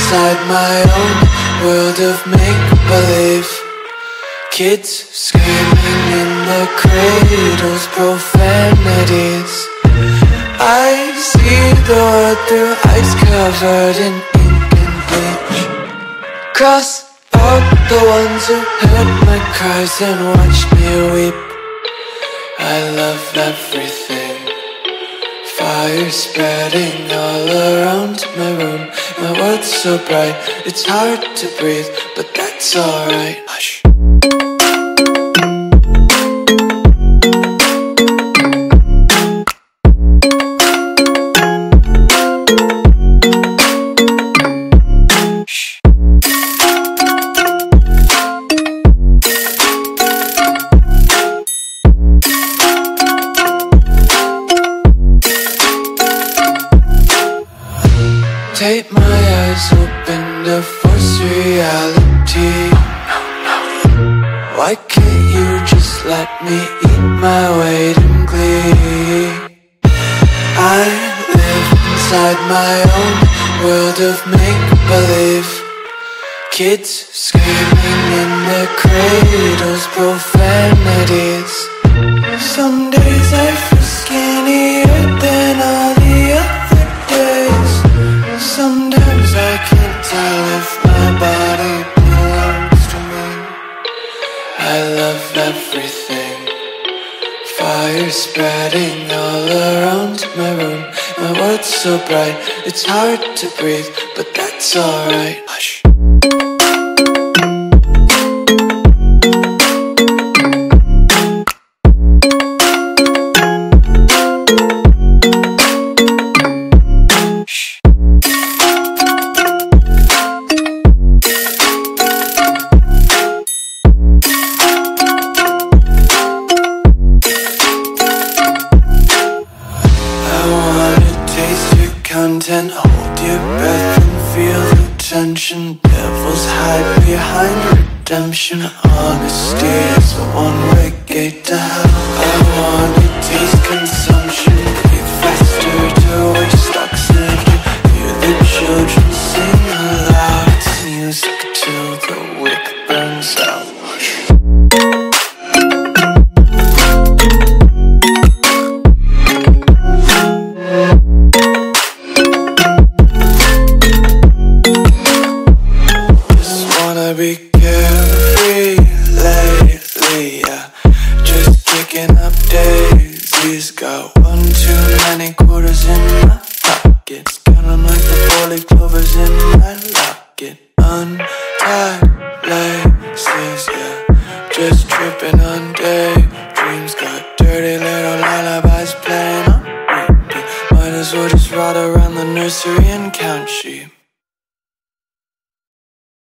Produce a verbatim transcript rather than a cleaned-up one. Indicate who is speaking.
Speaker 1: inside my own world of make-believe. Kids screaming in the cradles, profanities. I see the world through eyes covered in ink and bleach. Cross out the ones who heard my cries and watched me weep. I love everything. Fire spreading all around my room. My world's so bright, it's hard to breathe, but that's alright. Hush. Take my eyes open to force reality. Why can't you just let me eat my weight in glee? I live inside my own world of make-believe. Kids screaming in their cradles, profanities. Some days I feel skinnier than all the other days. Sometimes I can't tell if my body belongs to me. I love everything. Fire spreading all around my room. My world's so bright, it's hard to breathe, but that's alright. Hush. Content, hold your breath and feel the tension. Devils hide behind redemption. Honesty is a one-way gate to hell. I wanna taste consumption. Breathe faster to waste oxygen. Hear the children sing aloud. It's music till the wick burns out. Be carefree lately, yeah. Just kicking up daisies. Got one too many quarters in my pockets. Counting like the four-leaf clovers in my locket. Untied laces, yeah. Just tripping on daydreams. Got dirty little lullabies playing on repeat. Might as well just ride around the nursery and count sheep.